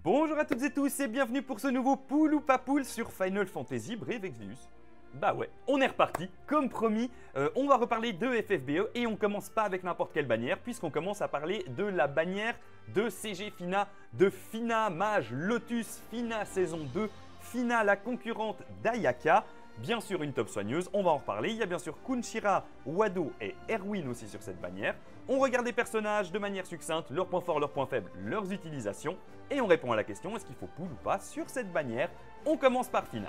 Bonjour à toutes et tous et bienvenue pour ce nouveau Poule ou pas Poule sur Final Fantasy Brave Exvius. Bah ouais, on est reparti, comme promis, on va reparler de FFBE et on commence pas avec n'importe quelle bannière puisqu'on commence à parler de la bannière de CG Fina, de Fina Mage Lotus, Fina saison 2, Fina la concurrente d'Ayaka. Bien sûr une top soigneuse, on va en reparler. Il y a bien sûr Kunshira, Wado et Erwin aussi sur cette bannière. On regarde les personnages de manière succincte, leurs points forts, leurs points faibles, leurs utilisations. Et on répond à la question, est-ce qu'il faut poule ou pas sur cette bannière? On commence par Fina.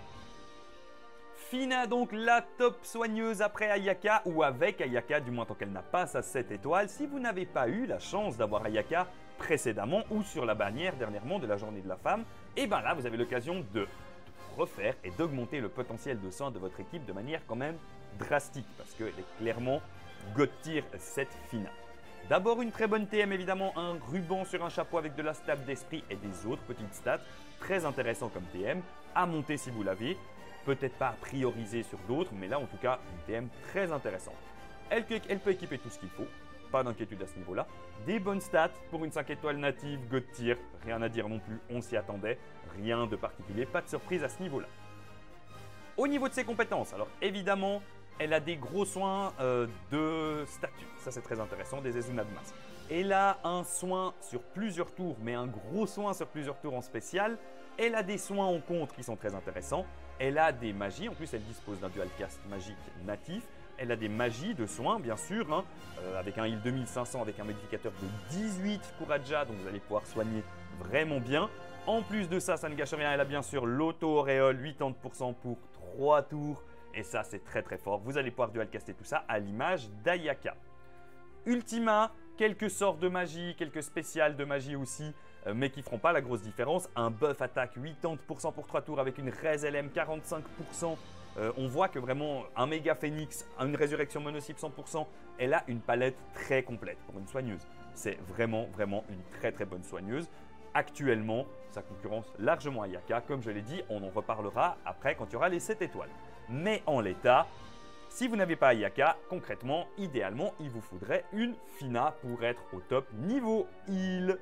Fina donc la top soigneuse après Ayaka, ou avec Ayaka, du moins tant qu'elle n'a pas sa 7 étoiles. Si vous n'avez pas eu la chance d'avoir Ayaka précédemment ou sur la bannière dernièrement de la journée de la femme, et bien là vous avez l'occasion de refaire et d'augmenter le potentiel de soin de votre équipe de manière quand même drastique parce qu'elle est clairement God tier cette Fina. D'abord une très bonne TM évidemment, un ruban sur un chapeau avec de la stab d'esprit et des autres petites stats, très intéressant comme TM, à monter si vous l'avez, peut-être pas à prioriser sur d'autres, mais là en tout cas une TM très intéressante. Elle peut équiper tout ce qu'il faut, pas d'inquiétude à ce niveau-là. Des bonnes stats pour une 5 étoiles native, God tier, rien à dire non plus, on s'y attendait, rien de particulier, pas de surprise à ce niveau-là. Au niveau de ses compétences, alors évidemment, elle a des gros soins de statut, ça c'est très intéressant, des Ezuna de masse. Elle a un soin sur plusieurs tours, mais un gros soin sur plusieurs tours en spécial. Elle a des soins en contre qui sont très intéressants. Elle a des magies, en plus elle dispose d'un dual cast magique natif. Elle a des magies de soins, bien sûr, hein, avec un heal 2500, avec un modificateur de 18 pour Aja, donc vous allez pouvoir soigner vraiment bien. En plus de ça, ça ne gâche rien, elle a bien sûr l'auto-auréole, 80% pour 3 tours. Et ça, c'est très très fort. Vous allez pouvoir dual-caster tout ça à l'image d'Ayaka. Ultima, quelques sorts de magie, quelques spéciales de magie aussi, mais qui ne feront pas la grosse différence. Un buff attaque 80% pour 3 tours avec une res LM 45%. On voit que vraiment un méga phénix, une résurrection monocycle 100%, elle a une palette très complète pour une soigneuse. C'est vraiment une très très bonne soigneuse. Actuellement, ça concurrence largement Ayaka. Comme je l'ai dit, on en reparlera après quand il y aura les 7 étoiles. Mais en l'état, si vous n'avez pas Ayaka, concrètement, idéalement, il vous faudrait une Fina pour être au top niveau heal.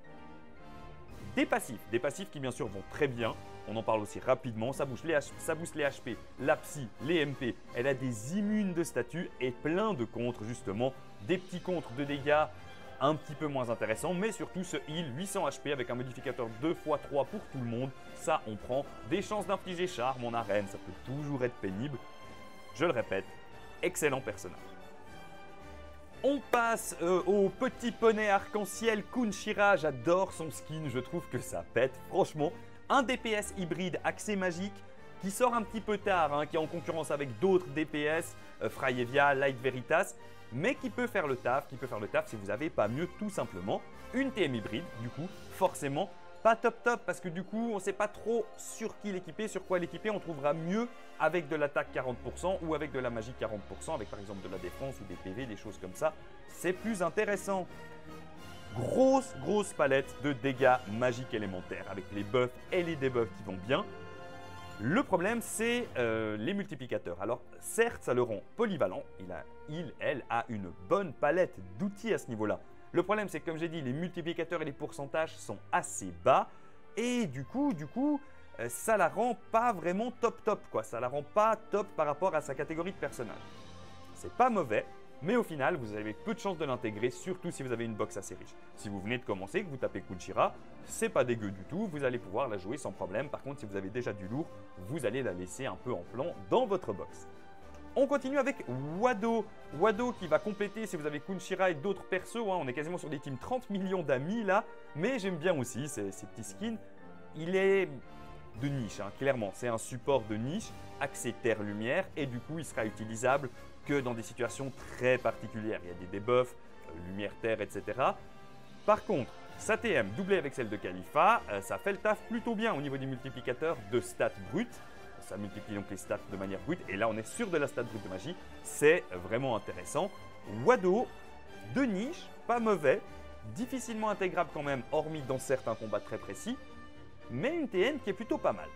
Des passifs qui bien sûr vont très bien. On en parle aussi rapidement, ça booste les HP, la psy, les MP. Elle a des immunes de statut et plein de contres justement. Des petits contres de dégâts un petit peu moins intéressants, mais surtout ce heal 800 HP avec un modificateur 2x3 pour tout le monde. Ça, on prend des chances d'infliger charme en arène, ça peut toujours être pénible. Je le répète, excellent personnage. On passe au petit poney arc-en-ciel Kunshira. J'adore son skin, je trouve que ça pète. Franchement, un DPS hybride accès magique qui sort un petit peu tard, hein, qui est en concurrence avec d'autres DPS, Freyevia, Light Veritas, mais qui peut faire le taf, si vous n'avez pas mieux tout simplement. Une TM hybride, du coup, forcément, pas top parce que du coup, on ne sait pas trop sur qui l'équiper, sur quoi l'équiper. On trouvera mieux avec de l'attaque 40% ou avec de la magie 40%, avec par exemple de la défense ou des PV, des choses comme ça. C'est plus intéressant. Grosse palette de dégâts magiques élémentaires avec les buffs et les debuffs qui vont bien. Le problème, c'est les multiplicateurs. Alors, certes, ça le rend polyvalent. Elle a une bonne palette d'outils à ce niveau-là. Le problème, c'est que comme j'ai dit, les multiplicateurs et les pourcentages sont assez bas. Et du coup, ça la rend pas vraiment top, quoi. Ça la rend pas top par rapport à sa catégorie de personnage. C'est pas mauvais, mais au final, vous avez peu de chances de l'intégrer, surtout si vous avez une box assez riche. Si vous venez de commencer, que vous tapez Kunshira, c'est pas dégueu du tout, vous allez pouvoir la jouer sans problème. Par contre, si vous avez déjà du lourd, vous allez la laisser un peu en plan dans votre box. On continue avec Wado. Wado qui va compléter si vous avez Kunshira et d'autres persos. Hein. On est quasiment sur des teams 30 millions d'amis là. Mais j'aime bien aussi ces petits skins. Il est de niche, hein, clairement. C'est un support de niche, accès terre-lumière. Et du coup, il sera utilisable que dans des situations très particulières. Il y a des debuffs, lumière-terre, etc. Par contre, sa TM doublée avec celle de Khalifa, ça fait le taf plutôt bien au niveau des multiplicateurs de stats brutes. Ça multiplie donc les stats de manière brute. Et là, on est sur de la stat brute de magie. C'est vraiment intéressant. Wado, de niche, pas mauvais. Difficilement intégrable quand même, hormis dans certains combats très précis. Mais une TN qui est plutôt pas mal.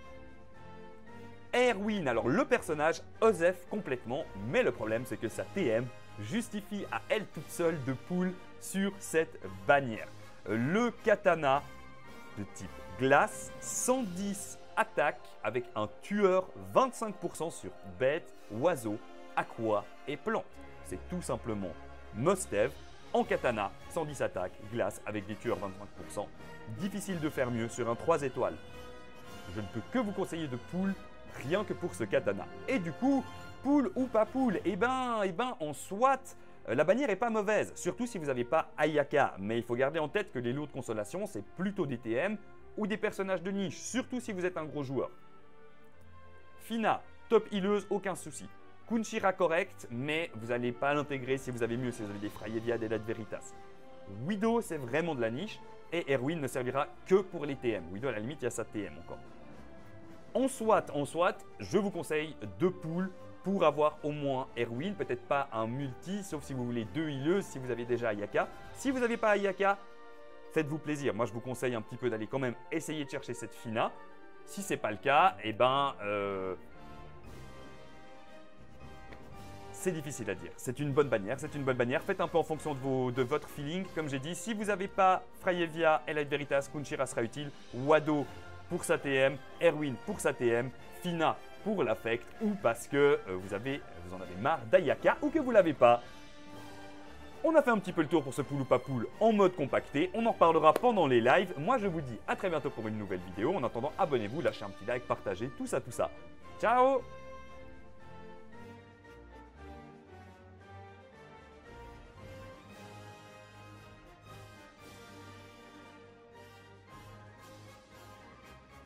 Erwin, alors le personnage Osef complètement. Mais le problème, c'est que sa TM justifie à elle toute seule de pull sur cette bannière. Le katana de type glace, 110 attaque avec un tueur 25% sur bêtes, oiseaux, aqua et plantes. C'est tout simplement must-have. En katana, 110 attaque, glace avec des tueurs 25%. Difficile de faire mieux sur un 3 étoiles. Je ne peux que vous conseiller de pull rien que pour ce katana. Et du coup, pull ou pas pull, en SWAT, la bannière est pas mauvaise, surtout si vous n'avez pas Ayaka. Mais il faut garder en tête que les lots de consolation, c'est plutôt des TM ou des personnages de niche, surtout si vous êtes un gros joueur. Fina, top healeuse, aucun souci. Kunshira correct, mais vous n'allez pas l'intégrer si vous avez mieux, si vous avez des Frayevia, des Lat Veritas. Widow, c'est vraiment de la niche, et Erwin ne servira que pour les TM. Widow, à la limite, il y a sa TM encore. En SWAT, je vous conseille 2 pools pour avoir au moins Erwin, peut-être pas un multi, sauf si vous voulez 2 healeuses, si vous avez déjà Ayaka. Si vous n'avez pas Ayaka, faites-vous plaisir. Moi, je vous conseille un petit peu d'aller quand même essayer de chercher cette Fina. Si ce n'est pas le cas, c'est difficile à dire. C'est une bonne bannière, Faites un peu en fonction de votre feeling. Comme j'ai dit, si vous n'avez pas Frayevia, Elite Veritas, Kunshira sera utile. Wado pour sa TM, Erwin pour sa TM, Fina pour l'affect ou parce que vous en avez marre d'Ayaka ou que vous ne l'avez pas. On a fait un petit peu le tour pour ce pool ou pas pool en mode compacté. On en reparlera pendant les lives. Moi, je vous dis à très bientôt pour une nouvelle vidéo. En attendant, abonnez-vous, lâchez un petit like, partagez, tout ça. Ciao!